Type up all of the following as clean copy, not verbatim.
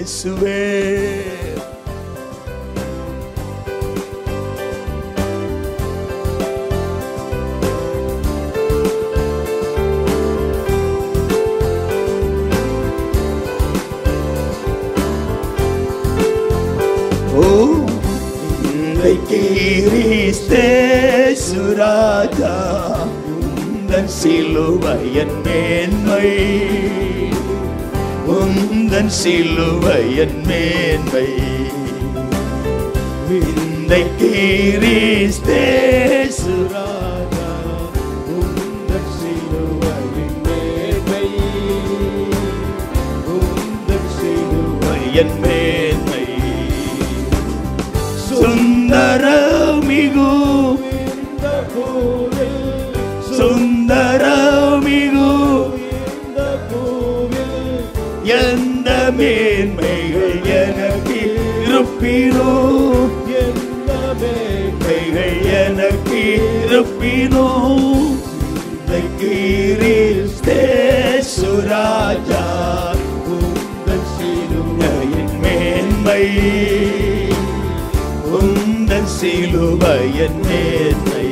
இயேசுவே. கிறிஸ்தேசு ராஜா உந்தன் சிலுவையின் மேன்மை, உந்தன் சிலுவையின் மேன்மை. விந்தை கிறிஸ்தேசு ராஜா உந்தன் சிலுவையின் மேன்மை, உந்தன் சிலுவையின் மேன்மை. சுந்தரமிகு இந்த கோவில், சுந்தரமிகு இந்த கோவில், எந்த மேன்மைகள் எனக்கு இருப்பினோ, எந்த மேன்மைகள் எனக்கு இருப்பினோ. கிறிஸ்தேசு ராஜா உந்தன் சிலுவையின் மேன்மை, உந்தன் சிலுவையின் மேன்மை.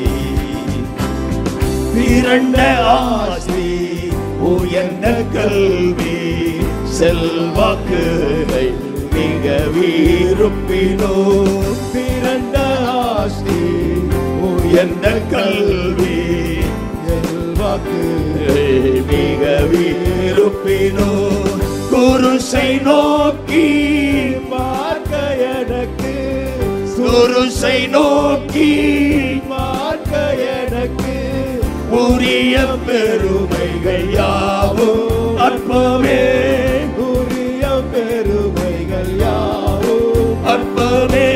பிறண்ட ஆஸ்தி உயர்ந்த கல்வி செல்வாக்குகள் மிக விருப்பினோ. பிறண்ட ஆஸ்தி உயர்ந்த கல்வி செல்வாக்குகள் மிக விருப்பினோ. குருசை நோக்கி பார்க்க எனக்கு, குருசை நோக்கி பார்க்க எனக்கு உரிய பெருமைகள் யாவும் அற்பமே, உரிய பெருமைகள் யாவும் அற்பமே.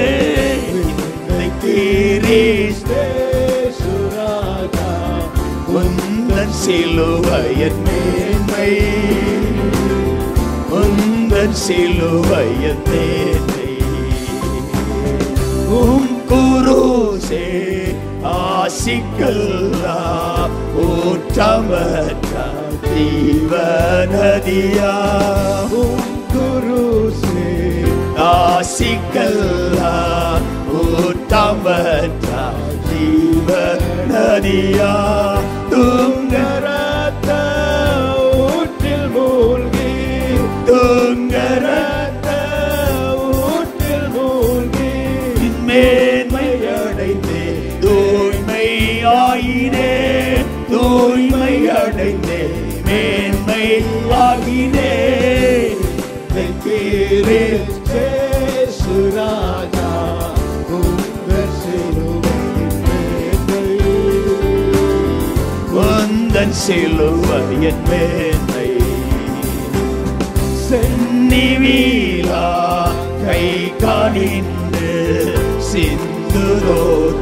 கிறிஸ்தேசு ராஜா உந்தன் சிலுவையின் மேன்மை, உந்தன் சிலுவையின் மேன்மை. குருசே ஆசிக்கல்லா ஊற்றமற்ற ஜீவநதியா. குருசே ஆசிக்கல்லா ஊற்றமற்ற ஜீவநதியா. துங்கரத்த ஊற்றில் மூழ்கி, துங்கரத்த ஊற்றில் மூழ்கி மேன்மை அடைந்தே தூய்மை ஆகினே, தூய்மை அடைந்தே மேன்மை ஆகினே. கிறிஸ்தேசு ராஜா உந்தன் சிலுவையின் மேன்மை, உந்தன் சிலுவையின் மேன்மை. சென்னிவீலா கை காணிந்து சிந்துதோ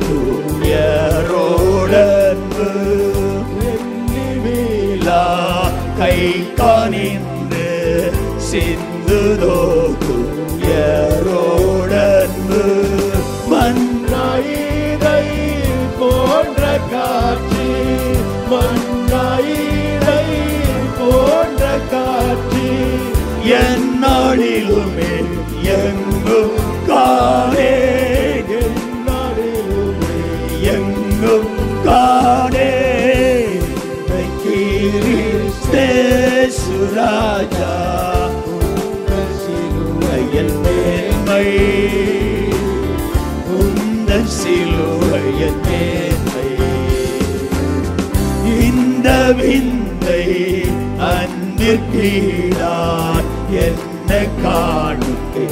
தூயரோடன்பு, சென்னிவீலா கை காணிந்து சிந்துதோ தூயரோடன்பு. மன்னாயிரை போன்ற காட்சி, மன்னாயிரை போன்ற காட்சி எந்நாளிலுமே எங்கும் காணே, எந்நாளிலுமே எங்கும் காணே. கிறிஸ்தேசு ராஜா உந்தன் சிலுவையின் மேன்மை, உந்தன் சிலுவையின் மேன்மை. இந்த விந்தை அன்பிற்கீடாய் என்ன காணிக்கை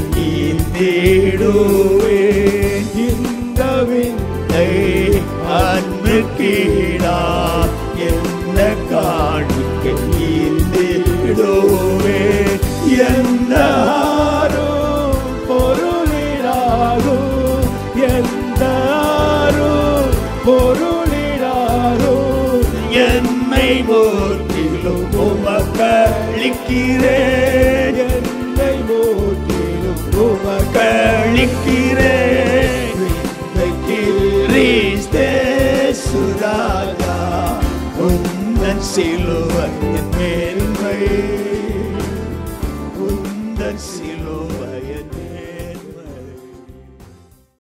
ஈந்திடுவேன். இந்த விந்தை அன்பிற்கீடாய் என்ன காணிக்கை ஈந்திடுவேன். எந்த பொருளிலாகும், எந்த பொருளிலாகும் என்னை போற்றிலும் உமக்களிக்கிறேன், என்னை போற்றிலும் உமக்களிக்கிறேன். கிறிஸ்தேசு ராஜா உந்தன் சிலுவையின் மேன்மை, உந்தன் சிலுவை